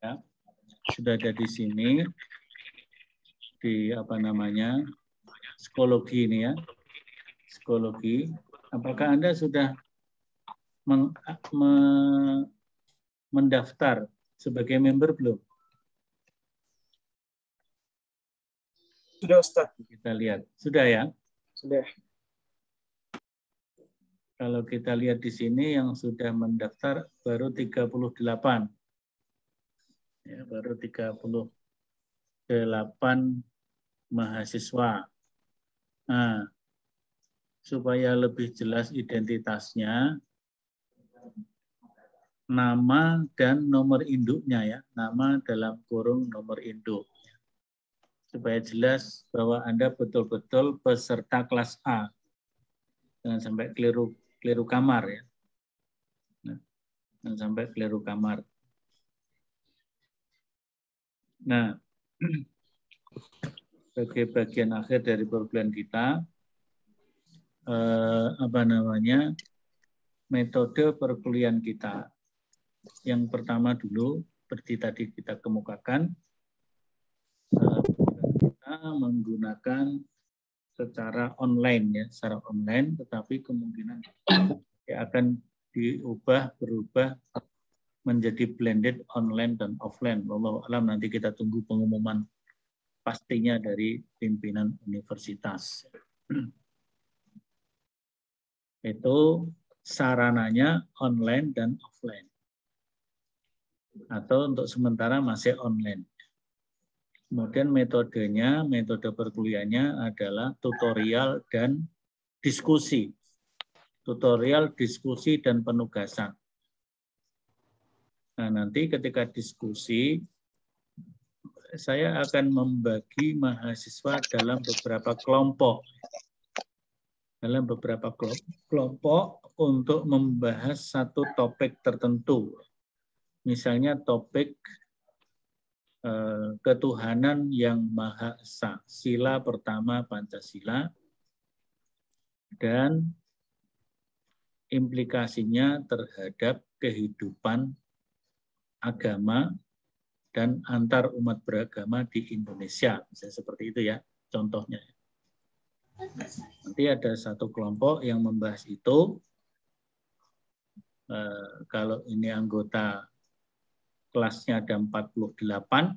Ya, sudah ada di sini di apa namanya psikologi ini ya, psikologi. Apakah Anda sudah mendaftar sebagai member belum? Sudah, Ustaz. Kita lihat. Sudah ya? Sudah. Kalau kita lihat di sini yang sudah mendaftar baru 38. Ya, baru 38 mahasiswa. Nah, supaya lebih jelas identitasnya, nama dan nomor induknya ya, nama dalam kurung nomor induk. Supaya jelas bahwa Anda betul-betul peserta kelas A. Jangan sampai keliru kamar ya. Nah, jangan sampai keliru kamar. Nah, sebagai bagian akhir dari perkuliahan kita, metode perkuliahan kita. Yang pertama dulu, seperti tadi kita kemukakan, kita menggunakan secara online ya, secara online, tetapi kemungkinan ya akan berubah menjadi blended online dan offline. Wallahu a'lam, nanti kita tunggu pengumuman pastinya dari pimpinan universitas. Itu sarananya online dan offline. Atau untuk sementara masih online. Kemudian metode perkuliahannya adalah tutorial dan diskusi. Tutorial, diskusi, dan penugasan. Nah, nanti ketika diskusi, saya akan membagi mahasiswa dalam beberapa kelompok. Dalam beberapa kelompok untuk membahas satu topik tertentu. Misalnya topik ketuhanan yang Maha Esa, sila pertama Pancasila, dan implikasinya terhadap kehidupan agama dan antar umat beragama di Indonesia. Misalnya seperti itu ya, contohnya. Nanti ada satu kelompok yang membahas itu. Kalau ini anggota kelasnya ada 48.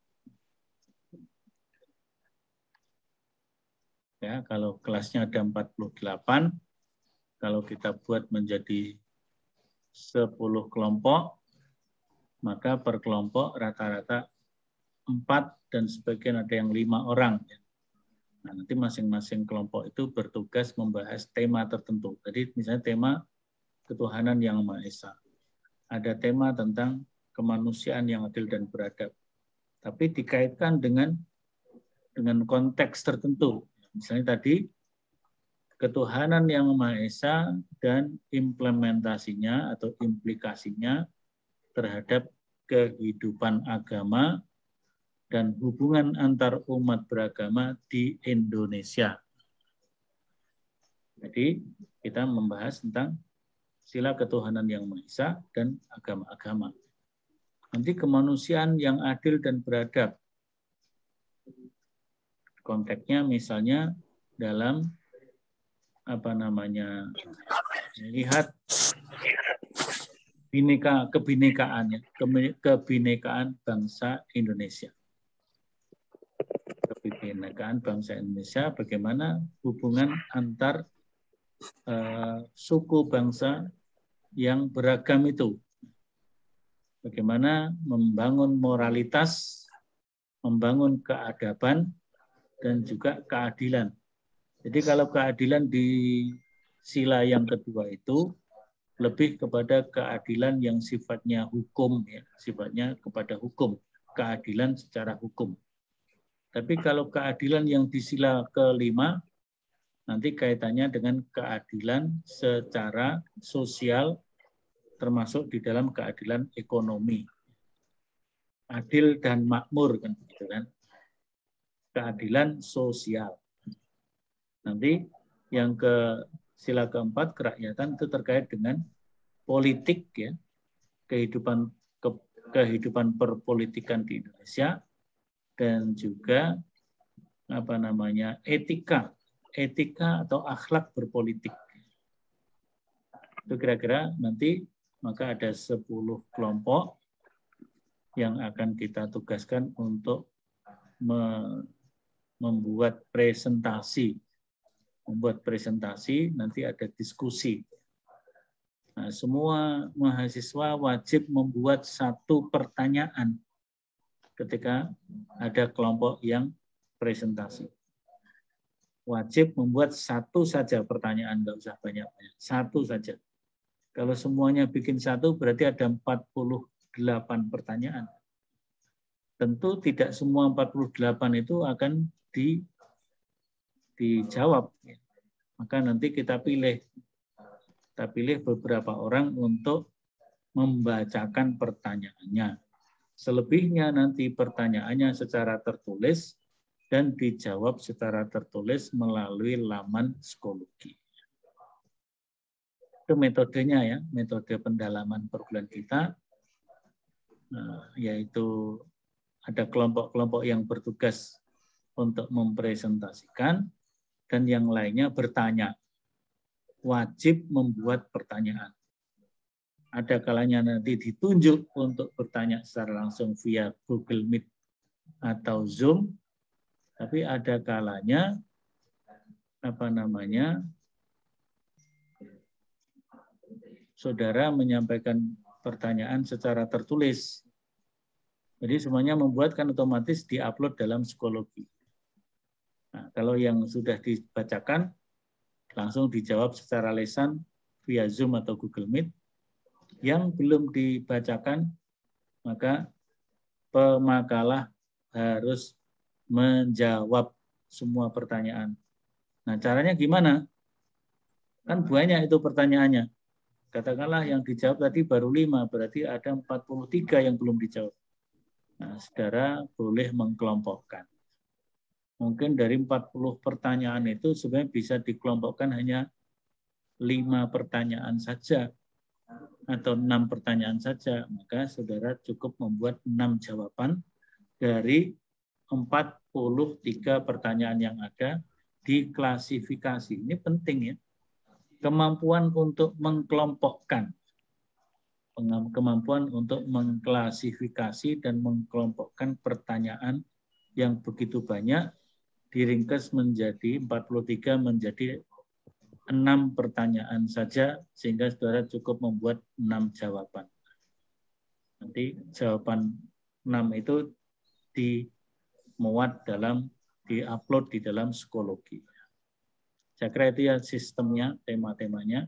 Ya, kalau kelasnya ada 48, kalau kita buat menjadi 10 kelompok, maka per kelompok rata-rata 4 dan sebagian ada yang 5 orang. Nah, nanti masing-masing kelompok itu bertugas membahas tema tertentu. Jadi misalnya tema ketuhanan yang Maha Esa. Ada tema tentang kemanusiaan yang adil dan beradab. Tapi dikaitkan dengan konteks tertentu. Misalnya tadi, ketuhanan yang Maha Esa dan implementasinya atau implikasinya terhadap kehidupan agama dan hubungan antar umat beragama di Indonesia. Jadi kita membahas tentang sila ketuhanan yang Maha Esa dan agama-agama. Nanti kemanusiaan yang adil dan beradab. Konteksnya misalnya dalam melihat kebinekaan bangsa Indonesia. Kebinekaan bangsa Indonesia, bagaimana hubungan antar suku bangsa yang beragam itu. Bagaimana membangun moralitas, membangun keadaban, dan juga keadilan. Jadi kalau keadilan di sila yang kedua itu lebih kepada keadilan yang sifatnya hukum, ya, sifatnya kepada hukum, keadilan secara hukum. Tapi kalau keadilan yang di sila kelima, nanti kaitannya dengan keadilan secara sosial, termasuk di dalam keadilan ekonomi. Adil dan makmur, kan begitu kan? Keadilan sosial. Nanti yang ke sila keempat, kerakyatan, itu terkait dengan politik, ya, kehidupan kehidupan perpolitikan di Indonesia dan juga etika atau akhlak berpolitik. Itu kira-kira nanti maka ada 10 kelompok yang akan kita tugaskan untuk membuat presentasi. Nanti ada diskusi. Nah, semua mahasiswa wajib membuat satu pertanyaan ketika ada kelompok yang presentasi. Wajib membuat satu saja pertanyaan, nggak usah banyak-banyak. Satu saja. Kalau semuanya bikin satu, berarti ada 48 pertanyaan. Tentu tidak semua 48 itu akan dijawab. Maka nanti kita pilih beberapa orang untuk membacakan pertanyaannya. Selebihnya nanti pertanyaannya secara tertulis dan dijawab secara tertulis melalui laman psikologi. Itu metodenya ya, metode pendalaman perguruan kita, yaitu ada kelompok-kelompok yang bertugas untuk mempresentasikan dan yang lainnya bertanya. Wajib membuat pertanyaan. Ada kalanya nanti ditunjuk untuk bertanya secara langsung via Google Meet atau Zoom, tapi ada kalanya saudara menyampaikan pertanyaan secara tertulis. Jadi semuanya membuat kan otomatis diupload dalam psikologi. Nah, kalau yang sudah dibacakan langsung dijawab secara lisan via Zoom atau Google Meet. Yang belum dibacakan maka pemakalah harus menjawab semua pertanyaan. Nah, caranya gimana? Kan banyak itu pertanyaannya. Katakanlah yang dijawab tadi baru 5, berarti ada 43 yang belum dijawab. Nah, saudara boleh mengkelompokkan. Mungkin dari 40 pertanyaan itu sebenarnya bisa dikelompokkan hanya 5 pertanyaan saja atau 6 pertanyaan saja. Maka saudara cukup membuat 6 jawaban dari 43 pertanyaan yang ada, diklasifikasi. Ini penting ya. Kemampuan untuk mengkelompokkan. Kemampuan untuk mengklasifikasi dan mengkelompokkan pertanyaan yang begitu banyak diringkas menjadi 43 menjadi 6 pertanyaan saja sehingga saudara cukup membuat 6 jawaban. Nanti jawaban 6 itu diupload di dalam psikologi. Saya kira itu ya sistemnya, tema-temanya.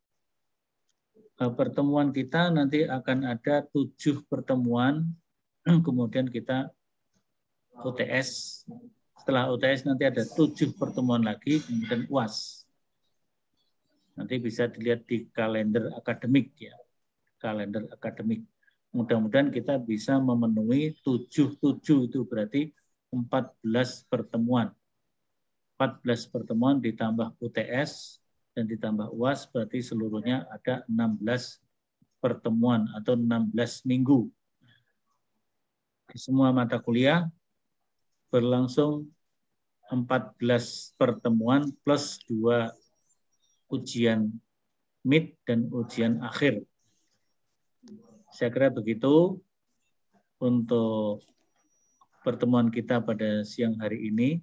Pertemuan kita nanti akan ada 7 pertemuan, kemudian kita UTS. Setelah UTS nanti ada 7 pertemuan lagi, kemudian UAS. Nanti bisa dilihat di kalender akademik ya, kalender akademik. Mudah-mudahan kita bisa memenuhi 7 itu berarti 14 pertemuan. 14 pertemuan ditambah UTS dan ditambah UAS berarti seluruhnya ada 16 pertemuan atau 16 minggu. Di semua mata kuliah berlangsung 14 pertemuan plus 2 ujian mid dan ujian akhir. Saya kira begitu untuk pertemuan kita pada siang hari ini.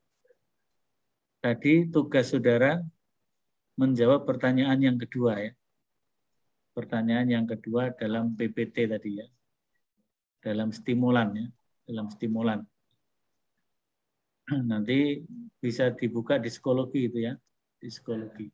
Tadi tugas saudara menjawab pertanyaan yang kedua ya. Pertanyaan yang kedua dalam PPT tadi ya. Dalam stimulan ya, dalam stimulan. Nanti bisa dibuka di psikologi itu ya, di psikologi.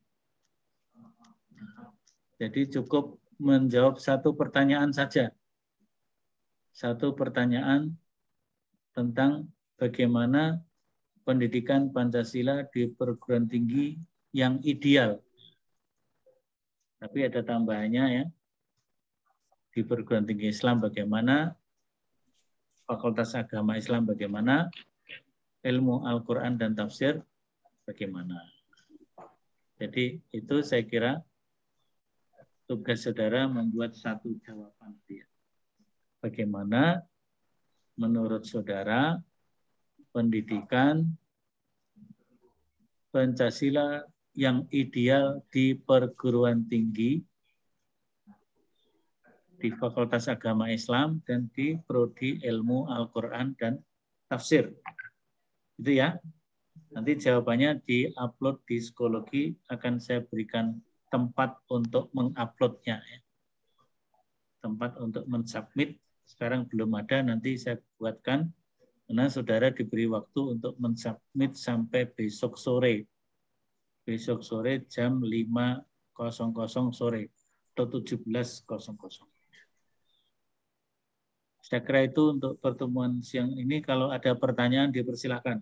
Jadi cukup menjawab satu pertanyaan saja. Satu pertanyaan tentang bagaimana pendidikan Pancasila di perguruan tinggi yang ideal. Tapi ada tambahannya ya. Di perguruan tinggi Islam bagaimana, Fakultas Agama Islam bagaimana, ilmu Al-Quran dan tafsir bagaimana. Jadi itu saya kira tugas saudara membuat satu jawaban. Bagaimana bagaimana menurut saudara pendidikan Pancasila yang ideal di perguruan tinggi, di Fakultas Agama Islam, dan di Prodi Ilmu Al-Quran dan Tafsir. Itu ya. Nanti jawabannya di-upload di psikologi, akan saya berikan tempat untuk menguploadnya. Ya. Tempat untuk mensubmit, sekarang belum ada, nanti saya buatkan, karena saudara diberi waktu untuk mensubmit sampai besok sore. Besok sore jam 5.00 sore atau 17.00. Saya kira itu untuk pertemuan siang ini. Kalau ada pertanyaan dipersilakan.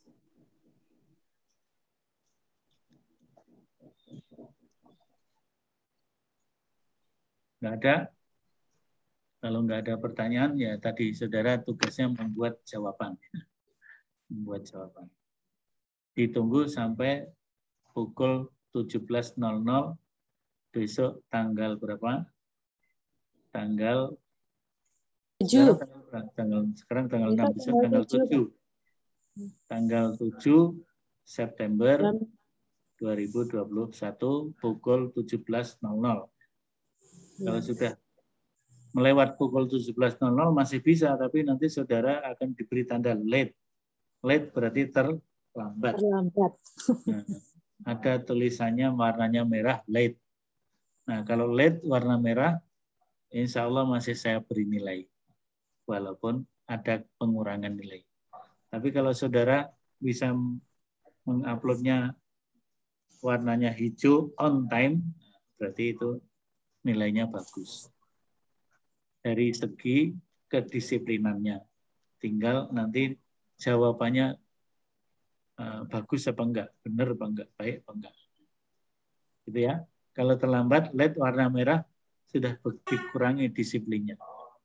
Nggak ada? Kalau nggak ada pertanyaan, ya tadi saudara tugasnya membuat jawaban. Membuat jawaban. Ditunggu sampai pukul 17.00 besok tanggal berapa? Tanggal 7. Sekarang tanggal 6, besok tanggal 7. Tanggal 7 September 2021 pukul 17.00. Kalau sudah melewat pukul 17.00 masih bisa, tapi nanti saudara akan diberi tanda late. Late berarti terlambat. Terlambat. Nah, ada tulisannya warnanya merah, late. Nah, kalau late warna merah, insya Allah masih saya beri nilai. Walaupun ada pengurangan nilai. Tapi kalau saudara bisa menguploadnya warnanya hijau on time, berarti itu nilainya bagus. Dari segi kedisiplinannya. Tinggal nanti jawabannya bagus apa enggak, benar apa enggak, baik apa enggak. Gitu ya. Kalau terlambat, LED warna merah sudah dikurangi disiplinnya.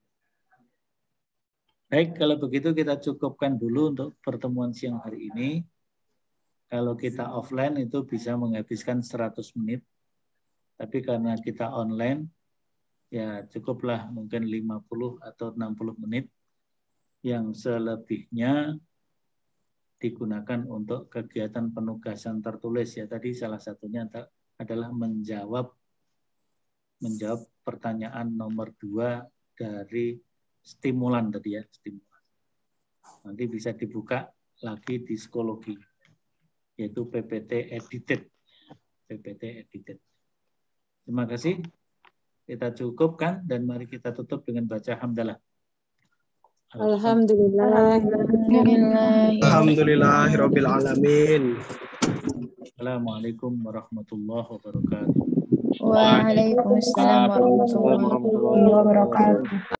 Baik, kalau begitu kita cukupkan dulu untuk pertemuan siang hari ini. Kalau kita offline itu bisa menghabiskan 100 menit. Tapi karena kita online, ya cukuplah mungkin 50 atau 60 menit. Yang selebihnya digunakan untuk kegiatan penugasan tertulis. Ya tadi salah satunya adalah menjawab pertanyaan nomor 2 dari stimulan tadi ya, stimulan. Nanti bisa dibuka lagi di psikologi, yaitu PPT edited. PPT edited. Terima kasih. Kita cukupkan dan mari kita tutup dengan baca hamdalah. Alhamdulillah. Alhamdulillahirabbil alamin. Assalamualaikum warahmatullahi wabarakatuh. Waalaikumsalam warahmatullahi wabarakatuh.